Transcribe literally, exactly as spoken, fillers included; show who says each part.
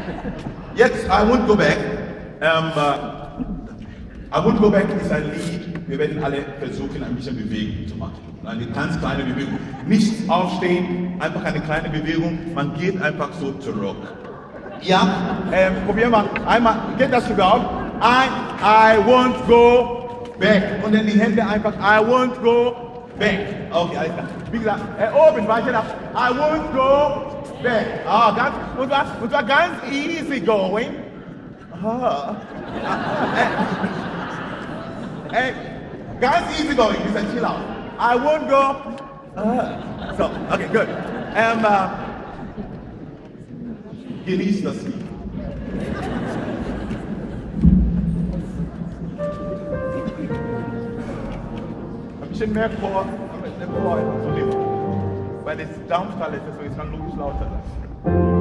Speaker 1: Jetzt, I won't go back. Ähm, uh, I won't go back ist ein Lied. Wir werden alle versuchen, ein bisschen Bewegung zu machen. Eine ganz kleine Bewegung. Nicht aufstehen, einfach eine kleine Bewegung. Man geht einfach so zurück. Ja, ähm, probieren wir einmal. Geht das überhaupt? I, I won't go back. Und dann die Hände einfach. I won't go back. Okay, alles klar. Wie gesagt, äh, oben, weiter nach. I won't go back. Ah, ganz, und zwar, und zwar ganz easy going. Ah. Äh, äh, ganz easy going. Ist ein Chill out. I won't go. Ah. So, okay, good. Ähm, uh, genießt das Lied. Ein bisschen mehr vor, ein bisschen vor, so weil es dampft alles, deswegen kann logisch lauter sein.